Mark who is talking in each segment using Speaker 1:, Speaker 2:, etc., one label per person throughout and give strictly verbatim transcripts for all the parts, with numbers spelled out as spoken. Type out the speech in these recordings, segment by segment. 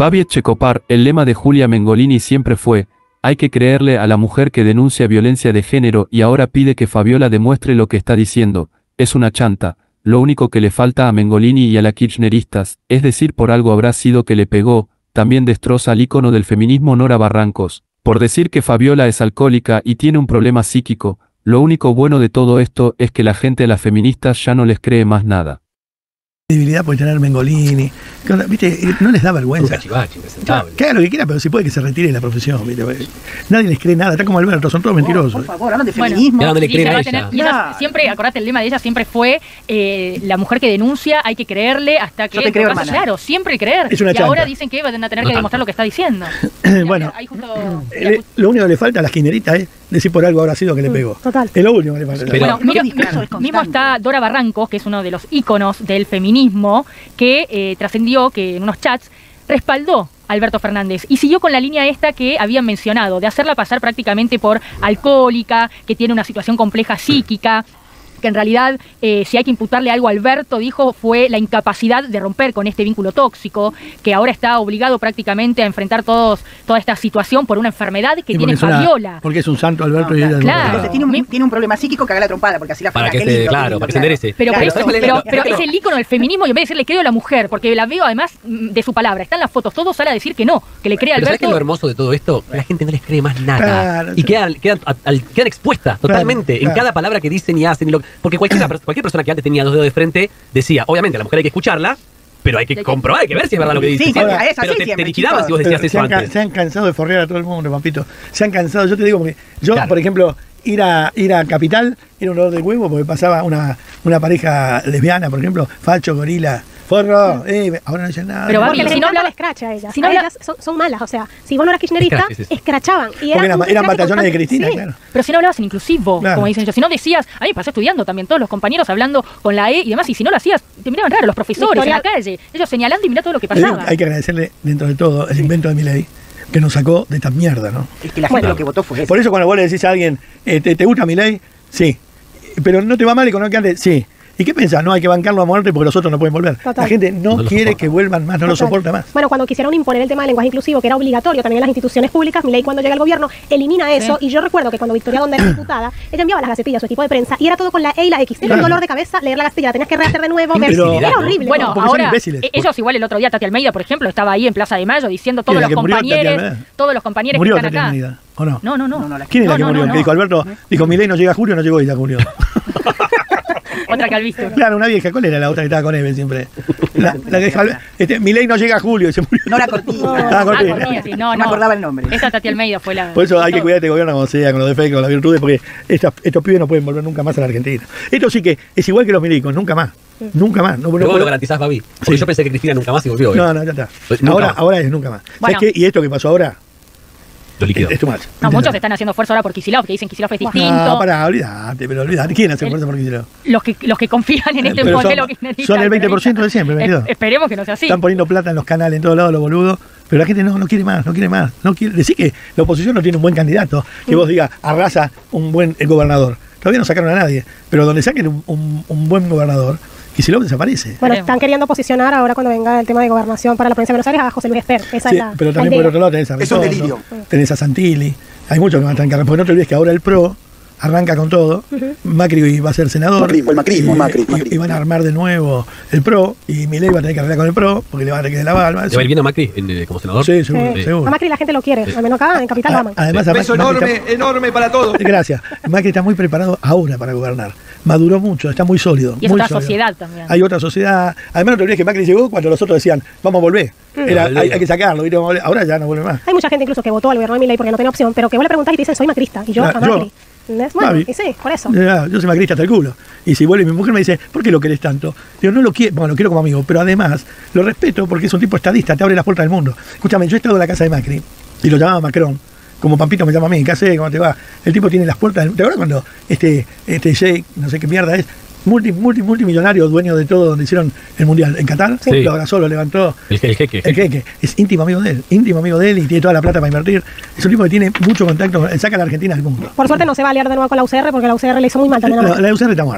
Speaker 1: Babi Echecopar, el lema de Julia Mengolini siempre fue: hay que creerle a la mujer que denuncia violencia de género, y ahora pide que Fabiola demuestre lo que está diciendo. Es una chanta. Lo único que le falta a Mengolini y a la kirchneristas, es decir, por algo habrá sido que le pegó. También destroza al ícono del feminismo Nora Barrancos, por decir que Fabiola es alcohólica y tiene un problema psíquico. Lo único bueno de todo esto es que la gente a las feministas ya no les cree más nada.
Speaker 2: Puede tener Mengolini, ¿viste? No les da vergüenza.
Speaker 3: Cachivache, impresentable.
Speaker 2: Que haga lo que quiera, pero si puede que se retire de la profesión, ¿viste? Nadie les cree nada, está como Alberto, son todos mentirosos.
Speaker 4: Por favor, hablan de feminismo.
Speaker 3: Bueno, no le creen a ella.
Speaker 5: Tener, y ella siempre, acordate, el lema de ella siempre fue eh, la mujer que denuncia, hay que creerle hasta que...
Speaker 4: Yo te creo,
Speaker 5: caso,
Speaker 4: hermana.
Speaker 5: Claro, siempre creer.
Speaker 2: Es una
Speaker 5: y
Speaker 2: chanta.
Speaker 5: ahora dicen que van a tener que demostrar lo que está diciendo.
Speaker 2: Bueno,
Speaker 5: ahí justo,
Speaker 2: eh, lo único que le falta a las kirchneristas es decir por algo habrá sido que le pegó.
Speaker 6: Total.
Speaker 2: Es lo único que le falta.
Speaker 3: Pero-
Speaker 5: Bueno,
Speaker 4: No
Speaker 5: mira,
Speaker 4: lo digas, eso es constante.
Speaker 5: mismo está Dora Barrancos, que es uno de los íconos del feminismo, que eh, trascendió que en unos chats respaldó a Alberto Fernández y siguió con la línea esta que habían mencionado, de hacerla pasar prácticamente por alcohólica, que tiene una situación compleja psíquica, que en realidad, eh, si hay que imputarle algo a Alberto, dijo, fue la incapacidad de romper con este vínculo tóxico, que ahora está obligado prácticamente a enfrentar todos, toda esta situación por una enfermedad que
Speaker 2: Y
Speaker 5: tiene
Speaker 2: porque es una-
Speaker 5: Fabiola.
Speaker 2: porque es un santo Alberto
Speaker 4: No,
Speaker 2: y ella
Speaker 5: claro.
Speaker 2: no.
Speaker 4: Entonces tiene un, tiene un problema psíquico que haga la trompada, porque así la
Speaker 3: Para
Speaker 4: frena,
Speaker 3: que
Speaker 4: qué
Speaker 3: se,
Speaker 4: lindo,
Speaker 3: claro,
Speaker 4: qué lindo,
Speaker 3: para que se
Speaker 4: claro.
Speaker 3: enderece.
Speaker 5: Pero, por
Speaker 4: Claro,
Speaker 5: eso,
Speaker 4: ¿sabes cuál es
Speaker 5: pero,
Speaker 4: la-
Speaker 5: pero
Speaker 4: pero-
Speaker 5: es el ícono del feminismo y en vez de decirle creo a la mujer, porque la veo además mm, de su palabra, está en las fotos, todo sale a decir que no, que le cree a
Speaker 3: Pero ¿sabes qué es lo
Speaker 5: Alberto.
Speaker 3: hermoso de todo esto? La gente no les cree más nada.
Speaker 2: Claro,
Speaker 3: y
Speaker 2: sí.
Speaker 3: quedan, quedan, a- al- quedan expuestas totalmente
Speaker 2: claro.
Speaker 3: en cada palabra que dicen y hacen. Y lo, porque cualquier, cualquier persona que antes tenía dos dedos de frente decía, obviamente, a la mujer hay que escucharla, pero hay que
Speaker 5: que-
Speaker 3: comprobar, hay que ver si es verdad lo que dice.
Speaker 4: Sí,
Speaker 2: Ahora,
Speaker 4: es así
Speaker 3: pero te,
Speaker 4: siempre,
Speaker 3: te liquidabas
Speaker 4: chicos.
Speaker 3: si vos
Speaker 2: Pero
Speaker 3: decías
Speaker 2: se,
Speaker 3: eso
Speaker 2: han, ca-
Speaker 3: antes.
Speaker 2: se han cansado de forrear a todo el mundo, Pampito. Se han cansado, yo te digo, porque yo,
Speaker 3: Claro.
Speaker 2: por ejemplo, ir a ir a Capital era un dolor de huevo porque pasaba una, una pareja lesbiana, por ejemplo, facho, gorila, forro, eh, ahora no dicen nada.
Speaker 5: Pero, Babi,
Speaker 6: Porque
Speaker 5: si
Speaker 6: les
Speaker 5: no
Speaker 6: encanta
Speaker 5: habla-
Speaker 6: la escracha a ellas.
Speaker 5: si no
Speaker 6: A
Speaker 5: habla-
Speaker 6: ellas son, son malas, o sea, si vos no eras kirchnerista,
Speaker 3: Escrache, es eso.
Speaker 6: escrachaban. Y
Speaker 2: Porque
Speaker 6: era
Speaker 2: eran,
Speaker 6: un
Speaker 2: eran
Speaker 6: escrache
Speaker 2: batallones de
Speaker 6: constante.
Speaker 2: Cristina,
Speaker 6: Sí.
Speaker 2: claro.
Speaker 5: Pero si no hablabas en inclusivo,
Speaker 2: Claro.
Speaker 5: como dicen ellos, si no decías, a mí me pasó estudiando también todos los compañeros hablando con la E y demás, y si no lo hacías, te miraban raro los profesores en la calle, ellos señalando y mirá todo lo que
Speaker 2: Te digo,
Speaker 5: pasaba.
Speaker 2: hay que agradecerle dentro de todo el invento de Milei que nos sacó de esta mierda, ¿no?
Speaker 4: Es que la gente
Speaker 6: Bueno.
Speaker 4: lo que votó fue eso.
Speaker 2: Por eso cuando vos le decís a alguien, eh, ¿te, te gusta Milei? Sí. Pero no te va mal económicamente, sí. ¿Y qué pensás? No hay que bancarlo a muerte porque los otros no pueden volver.
Speaker 6: Total.
Speaker 2: La gente no,
Speaker 3: No lo
Speaker 2: quiere
Speaker 3: soporta.
Speaker 2: que vuelvan más, no lo
Speaker 6: Total.
Speaker 2: soporta más.
Speaker 6: Bueno, cuando quisieron imponer el tema del lenguaje inclusivo, que era obligatorio también en las instituciones públicas, Milei cuando llega al gobierno elimina eso, y yo recuerdo que cuando Victoria Donda era diputada, ella enviaba las gacetillas a su equipo de prensa y era todo con la E y la X. Era un
Speaker 2: Claro.
Speaker 6: dolor de cabeza leer la gacetilla, la tenías que rehacer de nuevo, ver-
Speaker 2: Pero-
Speaker 6: era horrible.
Speaker 5: Bueno,
Speaker 2: Porque son
Speaker 5: ahora,
Speaker 2: imbéciles.
Speaker 5: eh, ellos igual el otro día, Tati Almeida, por ejemplo, estaba ahí en Plaza de Mayo diciendo todos
Speaker 2: ¿Quién es la
Speaker 5: los
Speaker 2: que murió, Tati
Speaker 5: compañeros,
Speaker 2: Almeida?
Speaker 5: todos los compañeros que
Speaker 2: ¿Murió
Speaker 5: están
Speaker 2: Tati
Speaker 5: acá.
Speaker 2: Almeida? ¿O no?
Speaker 5: No, no, no.
Speaker 4: No, no, la-
Speaker 2: ¿Quién es la
Speaker 5: No,
Speaker 2: que
Speaker 5: no,
Speaker 2: murió?
Speaker 5: no,
Speaker 2: Que dijo
Speaker 5: no.
Speaker 2: Alberto, dijo Milei no llega a julio, no llegó ella a julio.
Speaker 5: Otra que al visto.
Speaker 2: Claro, una vieja, ¿cuál era la otra que estaba con Eve siempre? La, la que dijo, este, Milei no llega a julio y se murió.
Speaker 4: No la cortina.
Speaker 2: Ah,
Speaker 5: Ah,
Speaker 2: Cortina.
Speaker 5: Cortina, sí, no,
Speaker 4: No me
Speaker 5: no.
Speaker 4: acordaba el nombre.
Speaker 5: Esta Tati Almeida fue la...
Speaker 2: Por eso hay que
Speaker 5: todo.
Speaker 2: cuidar este gobierno como sea, con los defectos, con las virtudes, porque estas- estos pibes no pueden volver nunca más a la Argentina. Esto sí que es igual que los milicos, nunca más. Nunca más. No, no
Speaker 3: Pero vos
Speaker 2: puedo-
Speaker 3: lo garantizás, Babi. Porque
Speaker 2: Sí.
Speaker 3: yo pensé que Cristina nunca más se volvió. ¿eh?
Speaker 2: no, no, ya está.
Speaker 3: Nunca
Speaker 2: Ahora,
Speaker 3: más.
Speaker 2: ahora es nunca más.
Speaker 5: Bueno.
Speaker 2: ¿Sabes qué? Y esto que pasó ahora
Speaker 3: Lo liquidó.
Speaker 2: es, es too much.
Speaker 5: No, muchos están haciendo fuerza ahora por Kicillof, que dicen que Kicillof es distinto.
Speaker 2: No, pará, olvídate, pero olvídate. ¿Quién hace
Speaker 5: El-
Speaker 2: fuerza por Kicillof?
Speaker 5: Los que, los que confían en este
Speaker 2: Pero son-
Speaker 5: modelo kirchnerista.
Speaker 2: son el veinte por ciento de siempre,
Speaker 5: Es-
Speaker 2: veintidós.
Speaker 5: Esperemos que no sea así.
Speaker 2: Están poniendo plata en los canales, en todos lados, los boludos. Pero la gente no, no quiere más, no quiere más. No quiere. Decir que la oposición no tiene un buen candidato. Que vos digas, arrasa un buen el gobernador. Todavía no sacaron a nadie. Pero donde saquen un, un- un buen gobernador, Kicillof desaparece.
Speaker 6: Bueno,
Speaker 5: Veremos.
Speaker 6: están queriendo posicionar ahora cuando venga el tema de gobernación para la provincia de Buenos Aires a José Luis Esper. Esa
Speaker 2: Sí,
Speaker 6: es la,
Speaker 2: pero
Speaker 6: la
Speaker 2: también por
Speaker 6: idea.
Speaker 2: el otro lado tenés a
Speaker 4: Es un
Speaker 2: Ritondo,
Speaker 4: delirio.
Speaker 2: tenés a Santilli. Hay muchos que van a tener que arrancar. Porque no te olvides que ahora el PRO arranca con todo. Macri va a ser senador.
Speaker 7: Macrismo, el macrismo,
Speaker 2: y,
Speaker 7: Macri,
Speaker 2: y-
Speaker 7: Macri.
Speaker 2: y van a armar de nuevo el PRO. Y Milei va a tener que arreglar con el PRO porque le van a tener que dar la balma.
Speaker 3: ¿Le va a ir bien a Macri en, eh, como senador?
Speaker 2: Sí, seguro,
Speaker 6: Sí.
Speaker 2: seguro.
Speaker 6: A Macri la gente lo quiere, al menos acá en Capital lo
Speaker 2: A-
Speaker 6: aman.
Speaker 2: Además, a
Speaker 7: Beso
Speaker 2: Macri- Macri
Speaker 7: enorme,
Speaker 2: está-
Speaker 7: enorme para todos.
Speaker 2: Gracias. Macri está muy preparado ahora para gobernar. Maduró mucho, está muy sólido.
Speaker 5: Y es
Speaker 2: muy
Speaker 5: otra
Speaker 2: sólido.
Speaker 5: sociedad también.
Speaker 2: Hay otra sociedad. Además, no te olvides que Macri llegó cuando los otros decían, vamos a volver. Era,
Speaker 3: Mm.
Speaker 2: hay, hay que sacarlo, ¿viste? Vamos a volver. Ahora ya no vuelve más.
Speaker 6: Hay mucha gente incluso que votó al gobierno de Milei porque no tenía opción, pero que vos le preguntás y te dicen soy macrista, y yo
Speaker 2: Ah,
Speaker 6: a
Speaker 2: yo.
Speaker 6: Macri. ¿Entendés? Bueno,
Speaker 2: Babi.
Speaker 6: y sí, por eso.
Speaker 2: Ya, yo soy macrista hasta el culo. Y si vuelve mi mujer me dice, ¿por qué lo querés tanto? Digo, no lo quiero, bueno, lo quiero como amigo, pero además lo respeto porque es un tipo estadista, te abre las puertas del mundo. Escúchame, yo he estado en la casa de Macri y lo llamaba Macron, como Pampito me llama a mí, ¿qué hace? ¿Cómo te va? El tipo tiene las puertas del... ¿Te acuerdas cuando este, este Jake, no sé qué mierda es, multi, multi, multimillonario, dueño de todo donde hicieron el mundial en Qatar?
Speaker 3: Sí.
Speaker 2: Lo abrazó, lo levantó.
Speaker 3: El, el jeque.
Speaker 2: El jeque es íntimo amigo de él, íntimo amigo de él y tiene toda la plata para invertir. Es un tipo que tiene mucho contacto, él saca a la Argentina del mundo.
Speaker 6: Por suerte no se va a aliar de nuevo con la U C R porque la U C R le hizo muy mal también a
Speaker 2: La,
Speaker 6: Macri.
Speaker 2: la U C R está muerta.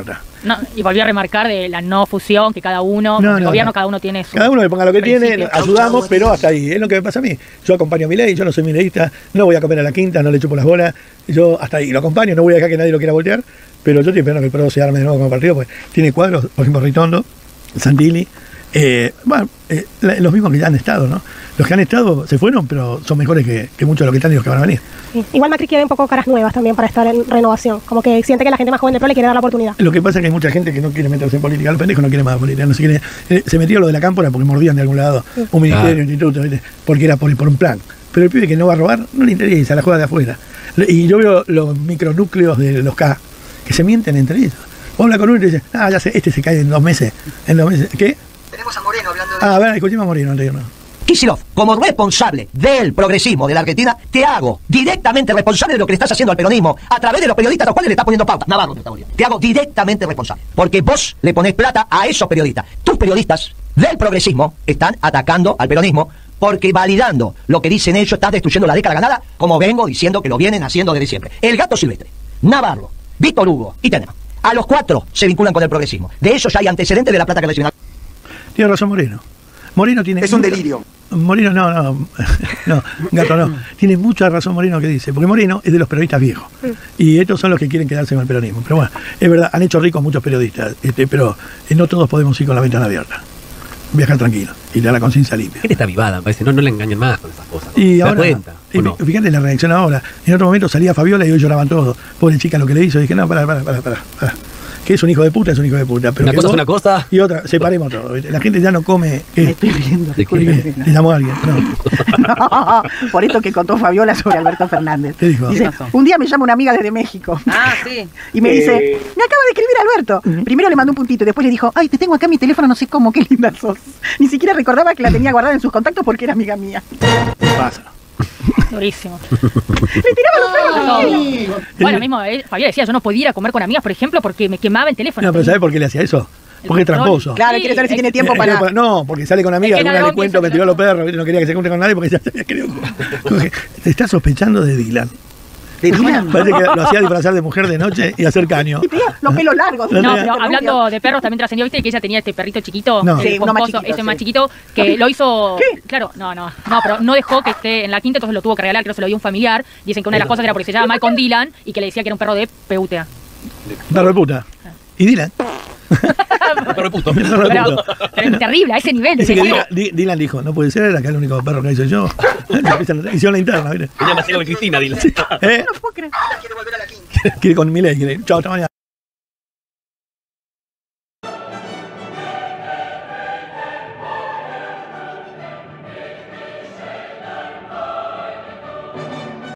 Speaker 5: No, y volvió a remarcar de la no fusión, que cada uno,
Speaker 2: No,
Speaker 5: el
Speaker 2: no,
Speaker 5: gobierno
Speaker 2: no.
Speaker 5: cada uno tiene su...
Speaker 2: Cada uno le ponga lo que tiene,
Speaker 5: principio.
Speaker 2: ayudamos, pero hasta ahí. Es lo que me pasa a mí. Yo acompaño a mi ley, yo no soy mileísta, no voy a comer a la quinta, no le chupo las bolas. Yo hasta ahí lo acompaño, no voy a dejar que nadie lo quiera voltear, pero yo estoy esperando que el P R O se arme de nuevo como partido, pues tiene cuadros, por ejemplo, Ritondo, Santilli, eh, bueno, eh, la- los mismos que ya han estado, ¿no? Los que han estado se fueron, pero son mejores que, que muchos de los que están y los que van a venir.
Speaker 6: Sí. Igual Macri quiere un poco caras nuevas también para estar en renovación. Como que siente que la gente más joven del P R O le quiere dar la oportunidad.
Speaker 2: Lo que pasa es que hay mucha gente que no quiere meterse en política. Los pendejos no quieren más política. No se, quiere, eh, se metió lo de la cámpora porque mordían de algún lado un ministerio, un instituto, ¿viste? Porque era por, por un plan. Pero el pibe que no va a robar no le interesa, la juega de afuera. Y yo veo los micronúcleos de los K que se mienten entre ellos. Vos hablas con uno y te dices, ah, ya sé, este se cae en dos meses. En dos meses. ¿Qué?
Speaker 7: Tenemos a Moreno hablando de...
Speaker 2: Ah, a ver, escuchemos a Moreno anterior, no.
Speaker 7: Kicillof, como responsable del progresismo de la Argentina, te hago directamente responsable de lo que le estás haciendo al peronismo a través de los periodistas a los cuales le estás poniendo pauta. Navarro te está poniendo. Te hago directamente responsable. Porque vos le ponés plata a esos periodistas. Tus periodistas del progresismo están atacando al peronismo porque validando lo que dicen ellos, estás destruyendo la década ganada, como vengo diciendo que lo vienen haciendo desde siempre. El Gato Silvestre, Navarro, Víctor Hugo y Tenema. A los cuatro se vinculan con el progresismo. De ellos ya hay antecedentes de la plata que reciben.
Speaker 2: Tiene razón Moreno. Moreno tiene...
Speaker 8: Es un delirio.
Speaker 2: Moreno, no, no, no, Gato no. Tiene mucha razón Moreno que dice, porque Moreno es de los periodistas viejos. Y estos son los que quieren quedarse con el peronismo. Pero bueno, es verdad, han hecho ricos muchos periodistas, este, pero eh, no todos podemos ir con la ventana abierta. Viajar tranquilo y tener la conciencia limpia.
Speaker 3: Gente está avivada, me parece. No, no le engañen más con esas cosas.
Speaker 2: Y
Speaker 3: ¿Te das
Speaker 2: ahora,
Speaker 3: cuenta?
Speaker 2: y
Speaker 3: ¿O no?
Speaker 2: fíjate la reacción ahora. En otro momento salía Fabiola y hoy lloraban todos. Pobre chica lo que le hizo. Y dije, no, pará, pará, pará, pará. pará. Que es un hijo de puta, es un hijo de puta. Pero
Speaker 3: Una
Speaker 2: que
Speaker 3: cosa es
Speaker 2: vos-
Speaker 3: una cosa.
Speaker 2: Y otra, separemos todo. ¿viste? La gente ya no come. ¿Qué?
Speaker 4: Me estoy riendo.
Speaker 3: ¿De qué?
Speaker 4: disculpe.
Speaker 2: Le llamó a alguien. No.
Speaker 4: Por esto que contó Fabiola sobre Alberto Fernández.
Speaker 2: ¿Qué dijo?
Speaker 4: Dice, un día me llama una amiga desde México.
Speaker 9: Ah, sí.
Speaker 4: Y me dice, me acaba de escribir Alberto. Primero le mandó un puntito y después le dijo, ay, te tengo acá mi teléfono, no sé cómo, qué linda sos. Ni siquiera recordaba que la tenía guardada en sus contactos porque era amiga mía.
Speaker 2: Pasa.
Speaker 5: Durísimo.
Speaker 4: Le tiraba los perros a Fabiola.
Speaker 5: Bueno, mismo, eh, Fabiola decía, yo no podía ir a comer con amigas, por ejemplo, porque me quemaba el teléfono.
Speaker 2: No, pero ¿sabes por qué le hacía eso?
Speaker 5: El
Speaker 2: Porque es
Speaker 5: control.
Speaker 2: tramposo.
Speaker 4: Claro,
Speaker 5: Sí,
Speaker 4: quiere saber si
Speaker 5: es-
Speaker 4: tiene tiempo
Speaker 2: Eh,
Speaker 4: para...
Speaker 2: eh, No, porque sale con amigas,
Speaker 5: Es que
Speaker 2: alguna
Speaker 5: no,
Speaker 2: le
Speaker 5: no,
Speaker 2: cuento,
Speaker 5: pienso
Speaker 2: me
Speaker 5: que
Speaker 2: tiró
Speaker 5: no.
Speaker 2: los perros, ¿viste? No quería que se junte con nadie porque ya se había querido. Como que te está sospechando de Dylan.
Speaker 4: ¿De Dylan?
Speaker 2: Parece que lo hacía disfrazar de mujer de noche y hacer caño.
Speaker 4: Y tenía los pelos largos.
Speaker 2: No,
Speaker 5: No,
Speaker 2: tenía-
Speaker 5: pero hablando de perros, también trascendió, viste que ella tenía este perrito chiquito,
Speaker 2: No.
Speaker 5: el
Speaker 4: Sí, uno más
Speaker 5: pomposo,
Speaker 4: chiquito,
Speaker 5: ese más
Speaker 4: sí.
Speaker 5: chiquito, que lo hizo. Claro, no, no, no, pero no dejó que esté en la quinta, entonces lo tuvo que regalar, creo que se lo dio un familiar. Dicen que una de las cosas era porque se llama Malcolm Dylan y que le decía que era un perro de P U T A.
Speaker 2: Perro de puta. ¿Y Dylan?
Speaker 3: Perro de puto.
Speaker 2: Perro de
Speaker 5: Pero,
Speaker 2: puta.
Speaker 5: pero terrible, a ese nivel.
Speaker 2: Dice que
Speaker 5: dice,
Speaker 2: Dylan, Di- Dylan dijo, no puede ser, acá el único perro que hice yo. Hicieron la interna, ¿viste?
Speaker 3: Tenía más ciego que Cristina, dile.
Speaker 2: ¿Eh?
Speaker 4: No puedo creer.
Speaker 7: Quiere volver a la quinta.
Speaker 2: Quiere con Milei, quiere. Chao, hasta mañana.